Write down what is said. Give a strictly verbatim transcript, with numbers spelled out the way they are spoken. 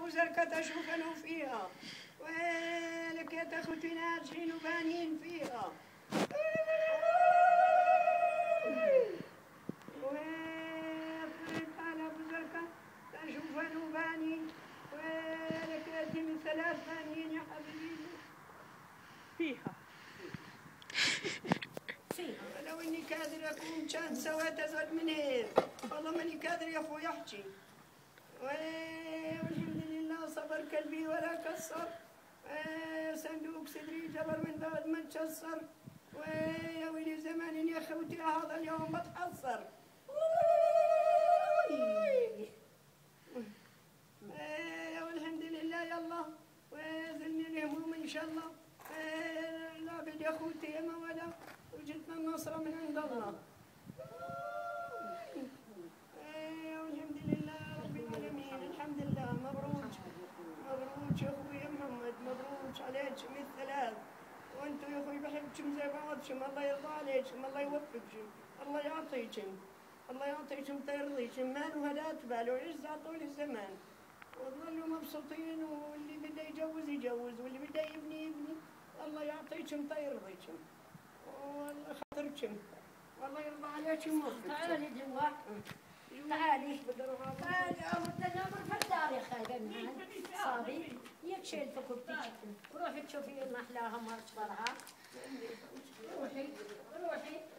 وزركة أشوفنوا فيها، ويلك يا تخوتي ناجحين وبانين فيها. ويلك على وزركة أشوفنوا بانين، ويلك يأتي من ثلاث بانين يا حبيبي فيها فيها. ولو إني كادر أكون كان سويت أزود من هيك، والله ماني كادر يا أخوي أحكي. والحمد لله صبر قلبي ولا كسر، صندوق صدري جبر من بعد ما تكسر، ويا ويلي زمان يا خوتي هذا اليوم بتحصر. والحمد لله يلا وزلني الهموم ان شاء الله. لا بد يا خوتي يا مولا وجدنا النصر من عند الله. والحمد لله رب العالمين. الحمد لله. مبروك مبروك يا اخوي يا محمد، مبروك عليكم الثلاث، وانتم يا اخوي بحبكم زي بعضكم. الله يرضى عليكم، الله يوفقكم، الله يعطيكم، الله يعطيكم ترضيكم مال وهدات بال وعزة طول الزمان، وتظلوا مبسوطين، واللي بده يجوز يجوز، واللي بده يبني يبني. الله يعطيكم تيرضيكم والله خاطركم، والله يرضى عليكم ويوفقكم. تعالي جوا تعالي تعالي عمرتنا عمر فدار يا خالد صابي يكشل فكرتك وروحي تشوفي ما احلاها ما اصبرها. روحي روحي